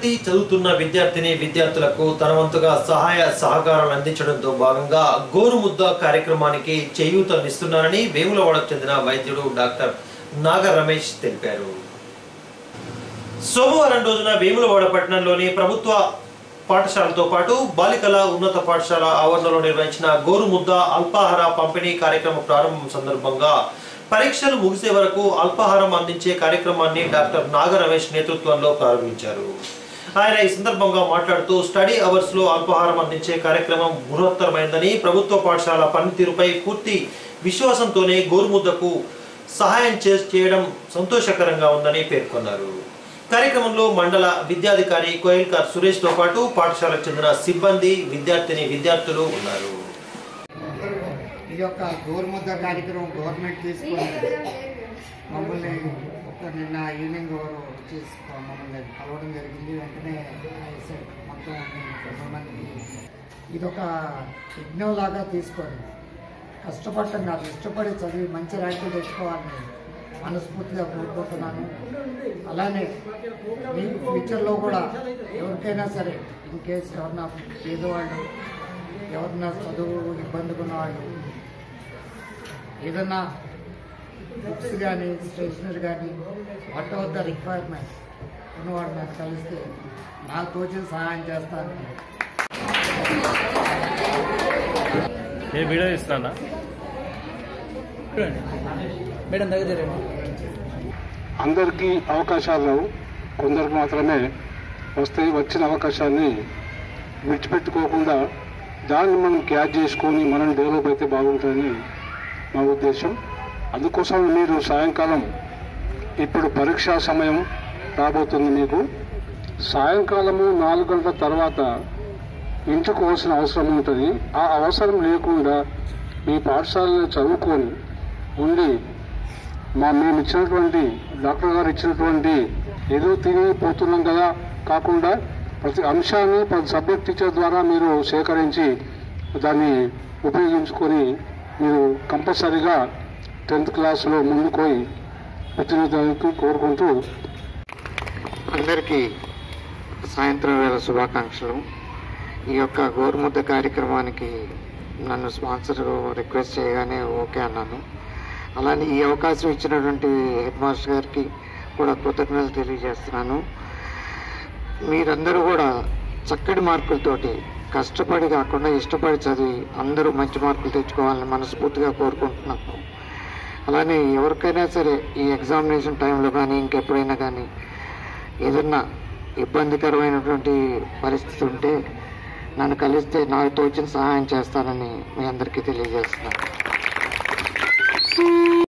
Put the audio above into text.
తరగతి చదువుతున్న విద్యార్థులకు తన వంతుగా సహాయ సహకారాలు అందించడంతో భాగంగా గోరుముద్ద కార్యక్రమానికి చేయూతనిస్తున్నారని వేములవాడకు చెందిన వైద్యుడు డాక్టర్ నాగ రమేష్ తెలిపారు. సోమవారం రోజున వేములవాడ పట్టణంలోని ప్రభుత్వ పాఠశాలతో పాటు బాలికల ఉన్నత పాఠశాల ఆవరణలో నిర్వహించిన గోరుముద్ద అల్పాహార పంపిణీ కార్యక్రమ ప్రారంభం సందర్భంగా పరీక్షలు ముగిసే వరకు అల్పాహారం అందించే కార్యక్రమాన్ని డాక్టర్ నాగ రమేష్ నేతృత్వంలో ప్రారంభించారు. ఆయన ఈ సందర్భంగా మాట్లాడుతూ స్టడీ అవర్స్ లో అల్పాహారం అందించే కార్యక్రమం బృహత్తరమైందని, ప్రభుత్వ పాఠశాల పనితీరుపై పూర్తి విశ్వాసంతోనే గోరుముద్దకు సహాయం చేయడం సంతోషకరంగా ఉందని పేర్కొన్నారు. కార్యక్రమంలో మండల విద్యాధికారి కోయిల్కర్ సురేష్ తో పాటు పాఠశాలకు చెందిన సిబ్బంది, విద్యార్థులు ఉన్నారు. ఈ యొక్క గోరుముద్ద కార్యక్రమం గవర్నమెంట్ తీసుకొని మమ్మల్ని నిన్న ఈవినింగ్ వచ్చి మమ్మల్ని కలవడం జరిగింది. వెంటనే మొత్తం కొంతమందికి ఇదొక యజ్ఞం లాగా తీసుకొని కష్టపడటం కాదు, ఇష్టపడి చదివి మంచి ర్యాంకులు తెచ్చుకోవాలని మనస్ఫూర్తిగా కోరుకుంటున్నాను. అలానే మీ ఫ్యూచర్లో కూడా ఎవరికైనా సరే ఇన్ కేసు ఎవరన్నా పేదవాళ్ళు, ఎవరన్నా చదువు ఇబ్బందిగా ఉన్నవాళ్ళు, ఏదన్నా బుక్స్ కానీ స్టేషనరీ కానీ వాట్ ఎవర్ ద రిక్వైర్మెంట్స్ ఉన్నవాడు నాకు కలిస్తే నాకు తోచిన సహాయం చేస్తాను. వీడియో ఇస్తానా మేడం దగ్గర అందరికీ అవకాశాలు కొందరికి మాత్రమే వస్తాయి. వచ్చిన అవకాశాన్ని విడిచిపెట్టుకోకుండా దాన్ని మనం క్యాచ్ చేసుకొని మనం డెవలప్ అయితే బాగుంటుందని మా ఉద్దేశం. అందుకోసం మీరు సాయంకాలం ఇప్పుడు పరీక్షా సమయం రాబోతుంది. మీకు సాయంకాలము 4 గంటల తర్వాత ఇంటికి పోవాల్సిన అవసరం ఉంటుంది. ఆ అవసరం లేకుండా మీ పాఠశాలలో చదువుకొని ఉండి మేము ఇచ్చినటువంటి డాక్టర్ గారు ఇచ్చినటువంటి ఏదో తిరిగిపోతున్నాం కదా కాకుండా ప్రతి అంశాన్ని ప్రతి సబ్జెక్ట్ టీచర్ ద్వారా మీరు సేకరించి దాన్ని ఉపయోగించుకొని మీరు కంపల్సరీగా 10th క్లాస్లో ముందుకు పోయి వచ్చినందుకు కోరుకుంటూ అందరికీ సాయంత్రం వేళ శుభాకాంక్షలు. ఈ యొక్క గోరుముద్ద కార్యక్రమానికి నన్ను స్పాన్సర్ రిక్వెస్ట్ చేయగానే ఓకే అన్నాను. అలానే ఈ అవకాశం ఇచ్చినటువంటి హెడ్ మాస్టర్ గారికి కూడా కృతజ్ఞతలు తెలియజేస్తున్నాను. మీరందరూ కూడా చక్కటి మార్కులతోటి కష్టపడి కాకుండా ఇష్టపడి చదివి అందరూ మంచి మార్కులు తెచ్చుకోవాలని మనస్ఫూర్తిగా కోరుకుంటున్నాను. అలానే ఎవరికైనా సరే ఈ ఎగ్జామినేషన్ టైంలో కానీ ఇంకెప్పుడైనా కానీ ఏదన్నా ఇబ్బందికరమైనటువంటి పరిస్థితి ఉంటే నన్ను కలిస్తే నాకు తోచిన సహాయం చేస్తానని మీ అందరికీ తెలియజేస్తున్నాను.